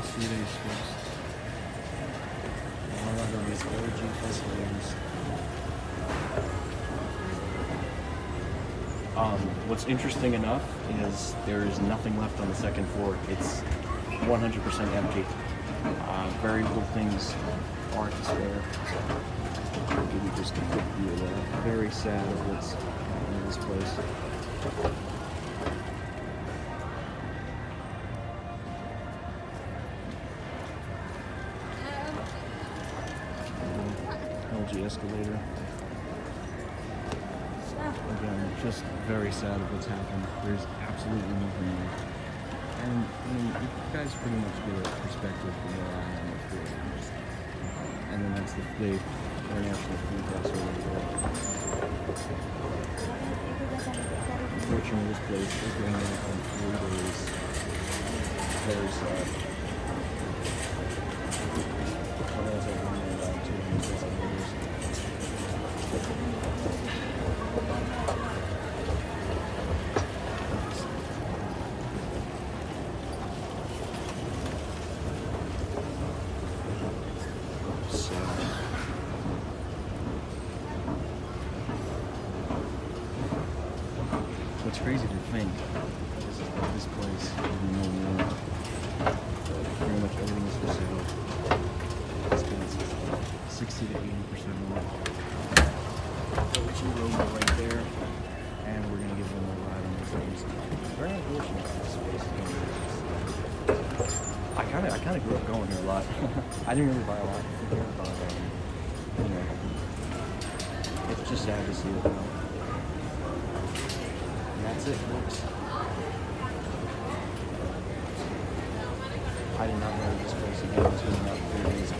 3-day strips. One of them is OG Escalators. What's interesting enough is there is nothing left on the second floor. It's 100% empty. Very little things are to spare. So I'll give you just a quick view of that. Very sad of what's in this place. LG Escalator. Again, just very sad of what's happened. There's absolutely nothing left. And I mean, you guys pretty much get a perspective from where I am with it. And then that's the international food festival over there. Unfortunately, this place is going out in 3 days. Very sad. What else I want to know about too? It's crazy to think this place would be no more. Pretty much everything is for sale. This place is 60 to 80% off. OG Lodi right there, and we're gonna give them a ride on this thing. Very unfortunate that this space is going to I kind of grew up going here a lot. I didn't really buy a lot here, but you know, it's just sad to see it now. That's it, folks. I did not know this place again was going to have 3 days